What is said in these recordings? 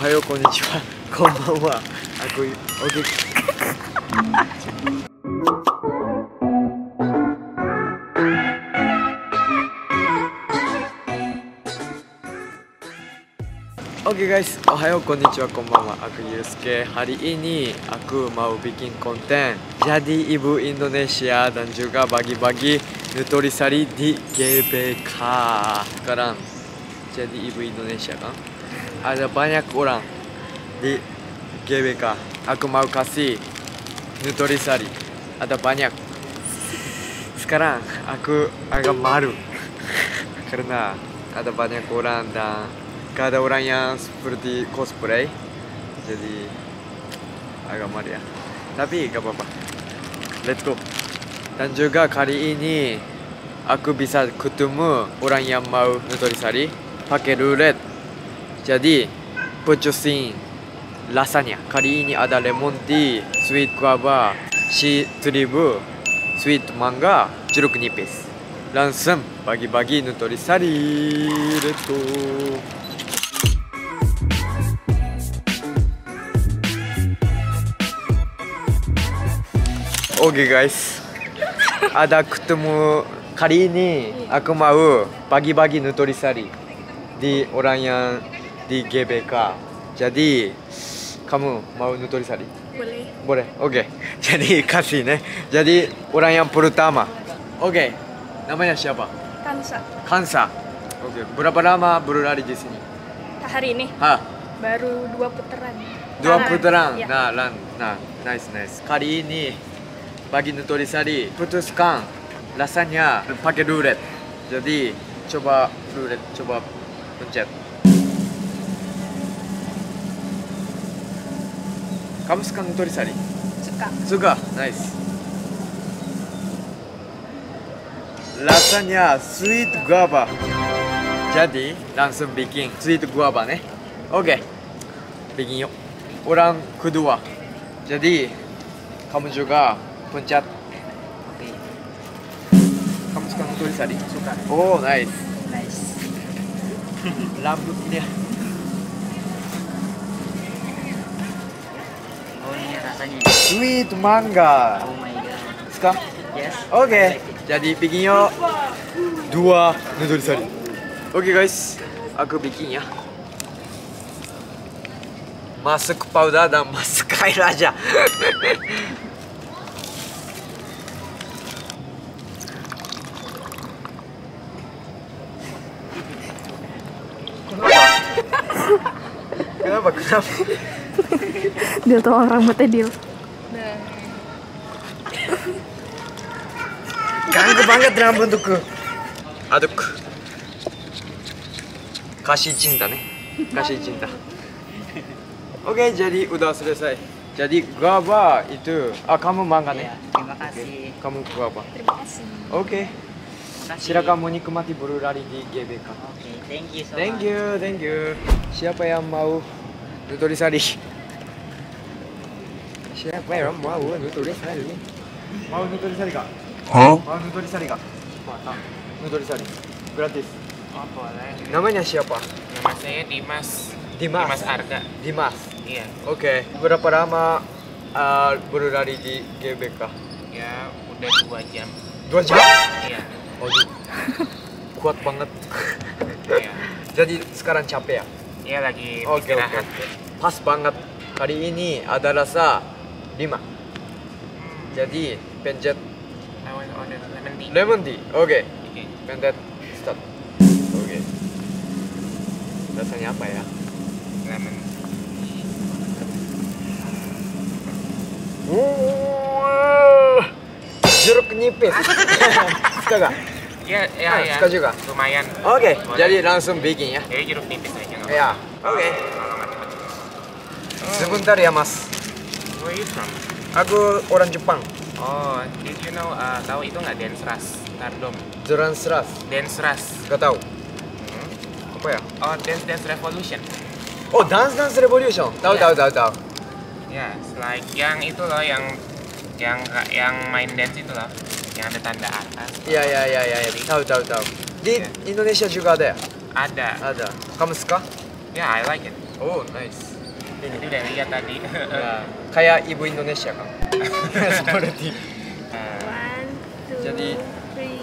Ohayo, konnichiwa, konbanwa. Aku oke. Oke guys, ohayo, konnichiwa, konbanwa. Aku Yusuke. Hari ini aku mau bikin konten jadi ibu Indonesia dan juga bagi-bagi nutrisari di GBK. Sekarang jadi ibu Indonesia kan? Ada banyak orang di GBK. Aku mau kasih nutrisari. Ada banyak. Sekarang aku agak malu karena ada banyak orang dan gak ada orang yang seperti cosplay, jadi agak malu ya. Tapi gak apa-apa. Let's go. Dan juga kali ini aku bisa ketemu orang yang mau nutrisari pakai roulette. Jadi putusin lasagna. Kali ini ada lemon tea, sweet guava, sea tribute, sweet mangga, jeruk nipis. Langsung bagi-bagi nutrisari. Let's go. Oke guys, ada ketemu kali ini aku mau bagi-bagi nutrisari di orang yang di GBK. Jadi kamu mau nutrisari? Boleh. Boleh. Oke. Jadi kasih nih. Jadi orang yang pertama. Oke. Namanya siapa? Kansa. Kansa. Oke. Berapa lama berlari di sini? Hari ini Hah? baru 2 putaran. Dua putaran. Ya. Nah, nice. Kali ini bagi nutrisari putuskan lasagna pakai roulette. Jadi coba roulette, coba pencet. Kamu suka nutrisari? Suka. Suka, nice. Lasagna sweet guava. Jadi langsung bikin sweet guava nih. Oke, bikin yuk. Orang kedua. Jadi kamu juga pencet. Oke. Kamu suka nutrisari? Suka. Oh, nice. Nice. Rambutnya. Oh ini rasanya. Sweet mangga. Oh my god. Suka? Yes. Oke. Jadi bikin yuk. Dua nutrisari. Oke guys, aku bikin ya. Masuk powder dan masuk air aja. Kenapa? Dia tolong rambutnya Dil. Ganggu banget rambutku. Aduk. Kasih cinta nih. Kasih cinta. Oke, jadi udah selesai. Jadi guava itu, kamu mangga nih. Ya, terima kasih. Kamu guava. Terima kasih. Oke. Terima kasih. Silakan menikmati berlari di GBK. Oke, thank you so Thank much. you. Siapa yang mau nutrisari? Siapa yang mau nutrisari? Mau nutrisari kak? Hah? Mau nutrisari kak? Nutrisari. Gratis. Oh boleh. Namanya siapa? Nama saya Dimas. Dimas. Arga. Dimas. Iya. Oke. Berapa lama berlari di GBK? Ya udah 2 jam. 2 jam? Iya. Aduh. Kuat banget. Iya. Jadi sekarang capek ya? Iya lagi Oke. istirahat. Pas banget. Kali ini ada rasa 5. Jadi pencet I want to order lemon tea. lemon tea. Oke. Oke. Pencet start. Oke. Rasanya apa ya? Lemon. Jeruk nipis. Suka gak? Iya, iya, Ah, iya. suka juga? Lumayan. Oke. Boleh. Jadi langsung bikin ya. Jadi jeruk nipis aja nggak Ya. apa-apa. Oke. Kalau nggak cepet. Sebentar ya Mas. Where are you from? Aku orang Jepang. Oh, did you know, tahu itu nggak dance rush? Tardom. Zeran Seras. Dance rush. Gak tahu. Apa ya? Oh, dance revolution. Oh, Dance Revolution. Tahu, Iya. tahu. Ya, like yang itu loh, yang main dance itu loh, yang ada tanda atas. Iya. Tahu. Di Iya. Indonesia juga ada ya? Ada. Ada. Kamu suka? Ya, I like it. Oh, nice. Jadi udah lihat tadi. Nah, kayak ibu Indonesia kan? Seperti. One, two, Jadi, three.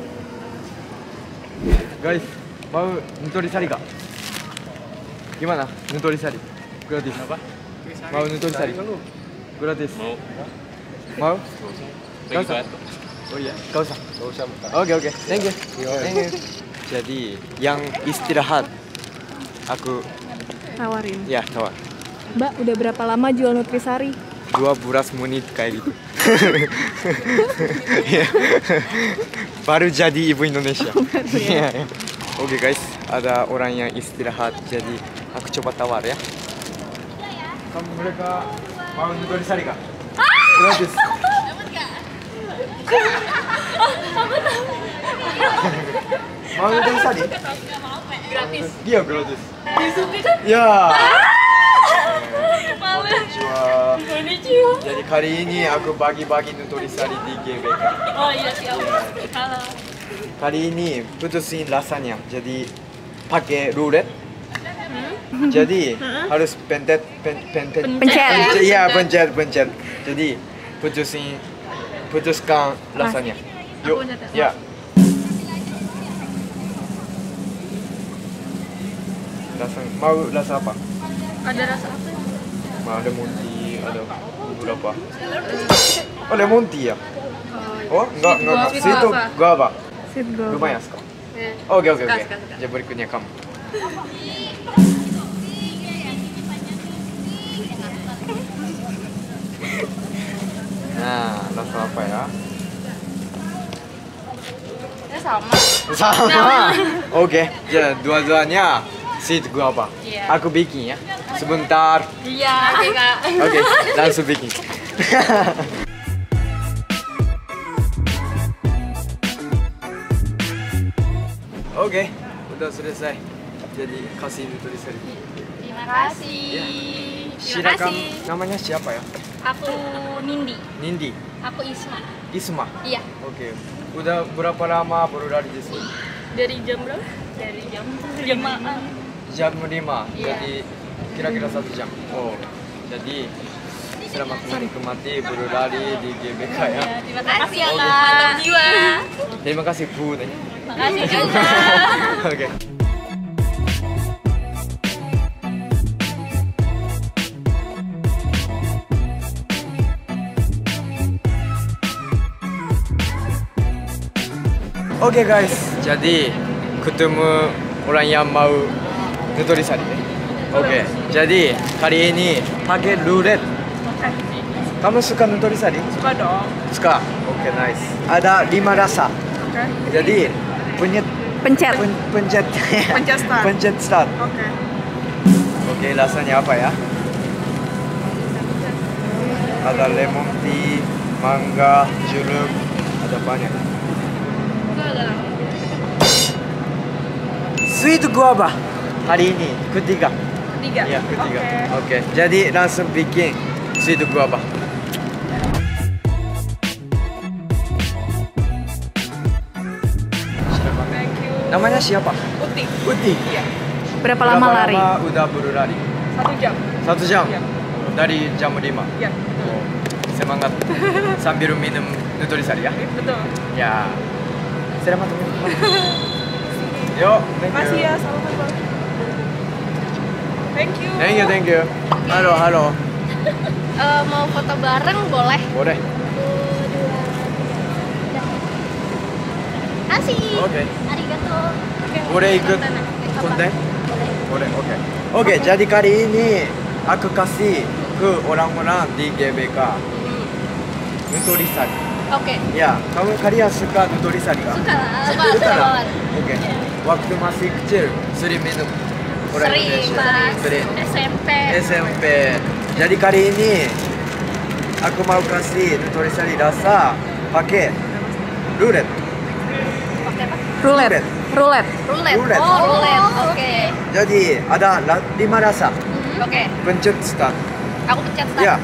guys, mau nutrisari gak? Gimana? Nutrisari? Gratis. Apa? Mau nutrisari? Gratis. Mau? Gak usah. Oh iya, gak usah. Oke. Thank you. Jadi, yang istirahat aku Tawarin. ya tawar. Mbak, udah berapa lama jual Nutrisari? 12 menit kayak gitu. Iya. Baru jadi ibu Indonesia. Iya. Oke guys, ada orang yang istirahat, jadi aku coba tawar ya. Kamu mereka mau Nutrisari gak? Gratis. Mau Nutrisari? Gratis. Iya gratis. Disupi kan? Ya. Malu. Konnichiwa. Jadi kali ini aku bagi-bagi Nutrisari di GBK. Oh iya siap. Halo. Kali ini putusin rasanya, jadi pakai rulet. Jadi harus pencet. Iya pencet. Jadi putuskan rasanya. Yuk. Ya. Mau rasa apa? Ada rasa apa? Mau lemon tea, ada beberapa. Oh lemon tea ya? Oh enggak. Sweet guava. Sweet guava. Lumayan suka. Oke. Jadi berikutnya kamu. Nah, rasa apa ya? Ya sama. Sama. Oke, jadi dua-duanya sweet guava. Iya. Aku bikin ya. Sebentar. Iya, Kak. Oke, langsung bikin. Oke, udah selesai. Jadi kasih Nutrisari. Terima kasih. Silakan. Namanya siapa ya? Aku Nindi. Nindi. Aku Isma. Isma. Iya. Oke. Udah berapa lama berada di sini? Dari jam berapa? Dari jam 5. Jam 5. Iya. Jadi kira-kira 1 jam. Oh. Jadi selamat menikmati berlari di GBK ya. Terima kasih ya, Kak. Mantap jiwa. Terima kasih Bu. Makasih juga. Oke. Oke guys, jadi ketemu orang yang mau Nutrisari. Oke, jadi kali ini pakai rulet. Kamu suka Nutrisari? Suka dong. Suka. Oke, nice. Ada 5 rasa. Oke. Jadi pencet Pencet start. pencet start. Oke. Oke, rasanya apa ya? Ada lemon tea, mangga, jeruk, ada banyak. Sweet guava hari ini ketiga. Ya, ketiga. Oke. Jadi langsung bikin sweet guava. Thank you. Namanya siapa? Uti. Uti. Iya. Berapa lama lari? Udah berlari? 1 jam. 1 jam? Iya. Dari jam 5? Iya. Oh, semangat sambil minum Nutrisari ya? Betul. Ya. Selamat teman-teman. Yuk, thank you. Makasih ya, sama-sama. Thank you. Thank you. Halo. Mau foto bareng boleh? Boleh. 1, 2, 3. Asik. Oke. Arigato. Boleh ikut konten? Boleh, oke. Oke, jadi kali ini aku kasih ke orang-orang di GBK Nutrisari. Oke. Ya, kalian suka Nutrisari nggak? Suka lah. banget. Oke. Waktu masih kecil sering minum orang Indonesia. Sering. SMP. Jadi kali ini aku mau kasih Nutrisari rasa pakai rulet. Rulet. Rulet. Oh, rulet. Oke. Jadi ada 5 rasa. Oke. Pencet start. Aku pencet start. Ya.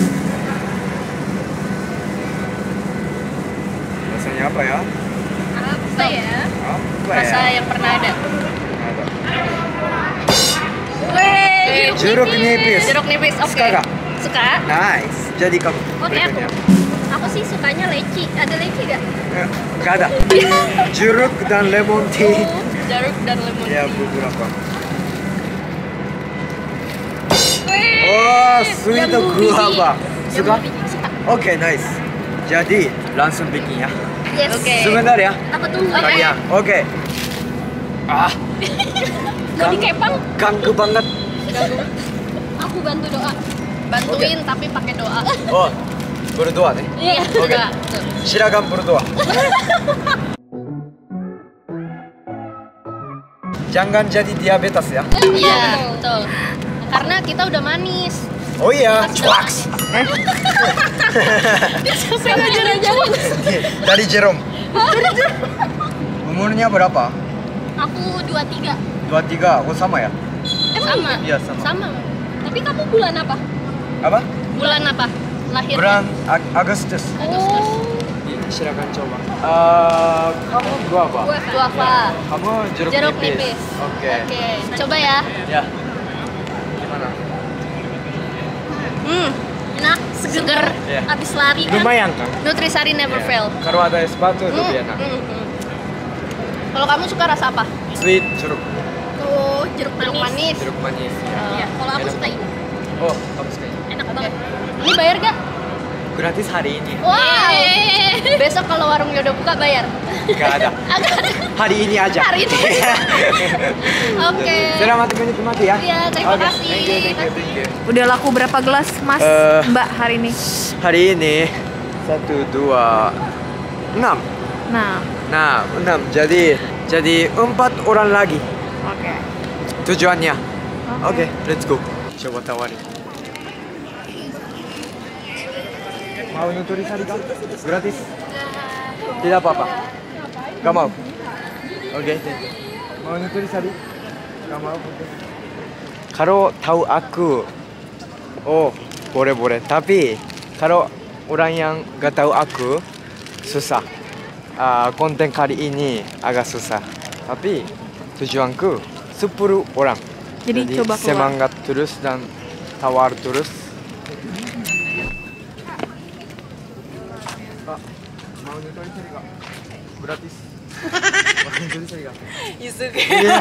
Rasanya apa ya? Apa ya? Apa Rasa ya? yang pernah ada. Ada. Wih. Jeruk nipis. Jeruk nipis, oke. Suka nggak? Suka. Nice. Jadi kamu Oke, berikutnya. Aku sih sukanya leci. Ada leci gak? Nggak ada. Jeruk dan lemon tea. Jeruk dan lemon Ya, tea. beberapa. Wih, Oh, sweet jambu biji. guava. Suka? Jambu biji, suka. Oke, nice. Jadi langsung bikin ya. Yes. Oke. Sebentar ya. Aku tunggu. Kalian. Oke. Ah, Gak dikepang. ganggu banget. Aku bantu doa. Bantuin tapi pakai doa. Oh, berdoa nih. Iya. Oke. Doa. Silakan berdoa. Jangan jadi diabetes ya. Iya, betul. Karena kita udah manis. Oh iya, cuaks. Dari Jerome. Umurnya berapa? Aku 23. 23. Oh sama ya? Sama. Iya, sama. Sama. Tapi kamu bulan apa? Apa? Bulan apa? Lahirnya? Bulan Agustus. Oh. Silakan coba. Kamu guava. Guava. Kamu jeruk, Jeruk nipis. nipis. Oke. Oke. Coba ya. Ya. Gimana? Enak, seger. Iya. Abis lari kan. Lumayan kan? Nutrisari never Ya. fail. Kalau ada es batu lebih enak. Kalau kamu suka rasa apa? Sweet jeruk. Tuh, jeruk manis. Jeruk manis. Iya. Kalau aku Enak. suka ini. Oh, kamu suka ini? Enak banget. Ini bayar gak? Gratis hari ini. Wow. Besok kalau warungnya udah buka bayar. Gak ada. Hari ini aja. Hari ini. Oke. Selamat menikmati ya. Iya, terima Oke, kasih. Thank you. Udah laku berapa gelas, Mas? Mbak hari ini? Hari ini 1, 2, 6. Nah, 6. Jadi 4 orang lagi oke. tujuannya. Oke, let's go. Coba tawarin. Mau nutrisari kan? Gratis? Tidak apa-apa. Gak mau? Oke. Mau nutrisari? Gak mau? Oke. Kalau tahu aku, oh boleh. Tapi kalau orang yang gak tahu aku, susah. Konten kali ini agak susah. Tapi tujuanku 10 orang. Jadi coba keluar. Semangat terus dan tawar terus. Mau nutrisari gak? Gratis. Mau nutrisari gak? Iya.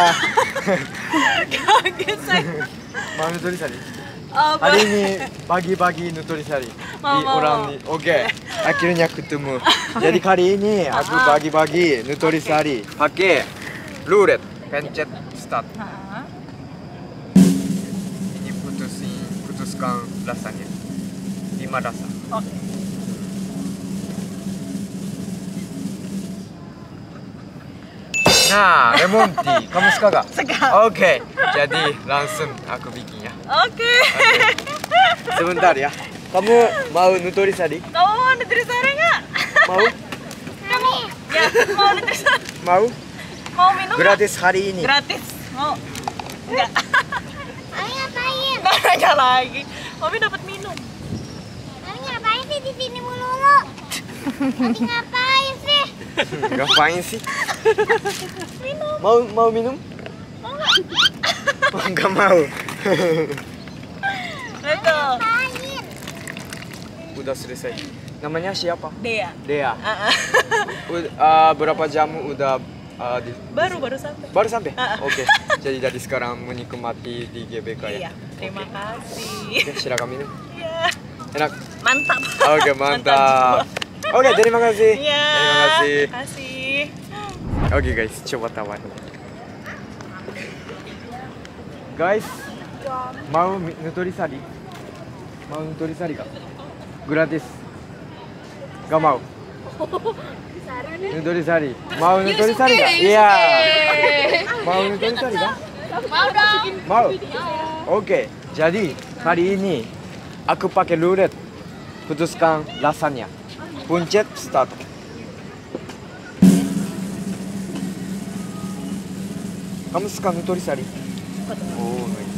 Kaget saya. Mau nutrisari? Apa? Hari ini bagi-bagi nutrisari di orang nih. Oke, akhirnya ketemu. Jadi kali ini aku bagi-bagi nutrisari pakai luret, pencet start. Ini putuskan rasanya. 5 rasa. Nah, lemon tea. Kamu suka gak? Suka. Oke, jadi langsung aku bikin ya. Oke. Sebentar ya. Kamu mau nutrisari? Kamu mau nutrisari nggak? Mau? Kamu? Ya, mau nutrisari. Mau? Mau minum? nggak? Gratis hari ini. Gratis. Mau? Enggak. Ayo ngapain? Nanya lagi. Mami dapat minum. Ayo ngapain sih di sini mulu? Tadi ngapain sih? Ngapain sih? Mau minum? Mau nggak? Enggak mau. Betul. Udah selesai. Namanya siapa? Dea. Dea. Berapa jam udah Baru sampai. baru sampai? Oke. Jadi dari sekarang menikmati di GBK ya. Iya. Terima kasih. Oke, silakan minum. Iya. Enak. Mantap. Oke, mantap. Oke, terima kasih. Iya. Terima kasih. Kasih. Oke guys, coba tawar. Guys, mau nutrisari? Mau nutrisari kak? Gratis. Gak mau? Nutrisari. Mau nutrisari kak? Iya. Mau nutrisari kak? Mau dong. Mau? Oke, jadi kali ini aku pakai luret. Putuskan rasanya. Pencet start. Kamu suka nutrisari? Oh, nice.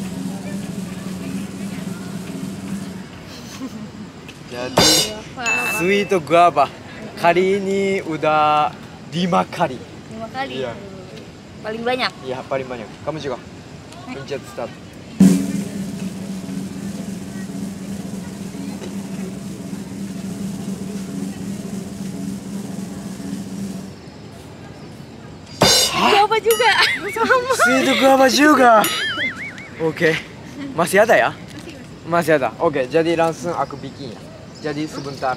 Jadi sweet guava kali ini udah 5 kali. 5 kali. Iya, Paling banyak. iya paling banyak. Kamu juga. Pencet start. juga. Sama. Situ guava juga. Oke. Masih ada ya? Masih ada. Oke, jadi langsung aku bikin ya. Jadi sebentar.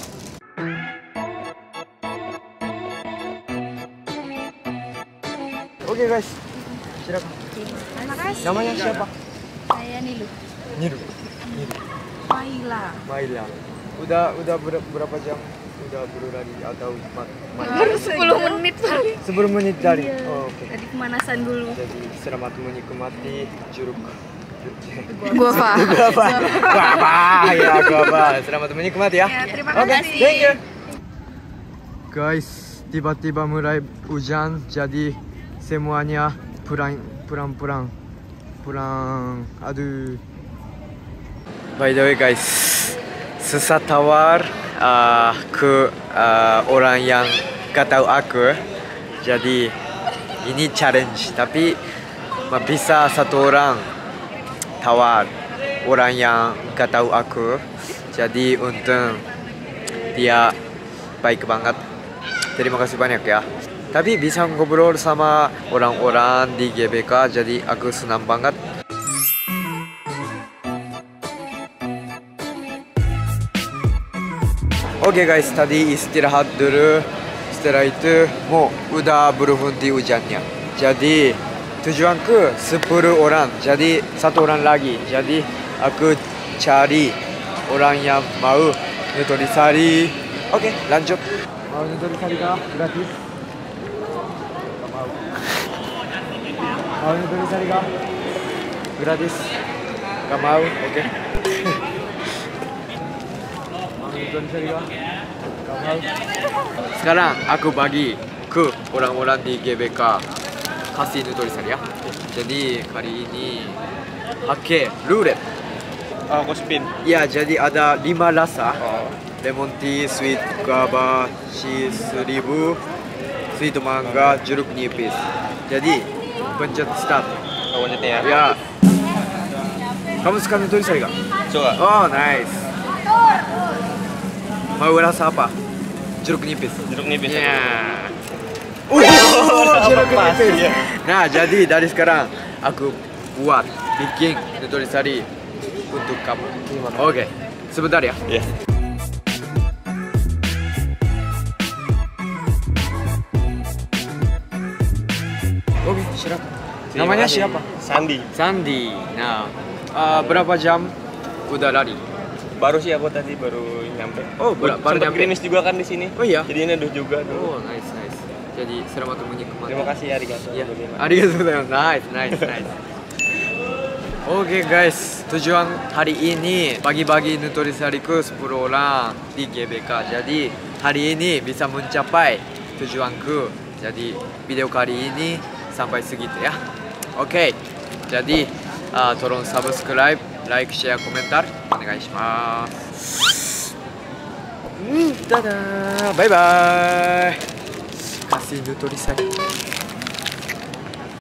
Oke guys, silakan. Terima kasih. Namanya siapa? Saya Nilu. Niru. Maila. Maila. Udah berapa jam? Udah berlari atau Baru 10 menit paling. 10 menit dari. Iya. Oh, oke. Tadi pemanasan dulu. Jadi selamat menikmati jeruk. Guava. Guava, ya guava. Selamat menikmati ya. Ya, terima Oke, kasih. thank you. Guys, tiba-tiba mulai hujan, jadi semuanya pulang. Aduh. By the way guys, susah tawar ke orang yang gak tahu aku. Jadi ini challenge, tapi bisa satu orang tawar orang yang gak tahu aku. Jadi untung dia baik banget. Terima kasih banyak ya. Tapi bisa ngobrol sama orang-orang di GBK, jadi aku senang banget. Oke guys, tadi istirahat dulu. Setelah itu mau udah berhenti hujannya. Jadi tujuanku 10 orang, jadi satu orang lagi. Jadi aku cari orang yang mau nutrisari. Oke, lanjut. Mau nutrisari kah? Gratis. Mau nutrisari kah? Gratis. Gak mau? Oke. Mau nutrisari kah? Gak mau. Sekarang aku bagi ke orang-orang di GBK kasih nutrisari ya. Jadi kali ini pakai roulette. Oh, aku spin. Ya, jadi ada 5 rasa. Lemon tea, sweet guava, cheese 1000, sweet mangga, jeruk nipis. Jadi pencet start. Oh, pencetnya ya. Ya. Kamu suka nutrisari gak? Suka. Oh, nice. Mau rasa apa? Jeruk nipis. Jeruk nipis. Ya. Jeruk nipis. Nah, jadi dari sekarang aku bikin nutrisari untuk kamu. Oke, sebentar ya. Iya. Oke, silakan. Namanya siapa? Sandi. Sandi. Nah, berapa jam udah lari? Baru sih aku tadi baru nyampe. Oh, baru Sempet nyampe. gerimis juga kan di sini. Oh iya. Jadi neduh juga dulu. Oh, nice. Jadi selamat menikmati. Terima kasih arigato. Ya, arigatou gozaimasu. Nice. Oke guys, tujuan hari ini bagi-bagi nutrisari ke 10 orang di GBK. Jadi hari ini bisa mencapai tujuanku. Jadi video kali ini sampai segitu ya. Oke, jadi tolong subscribe, like, share, komentar. Onegaishimasu. Dadah, bye bye. Kasih nutrisari.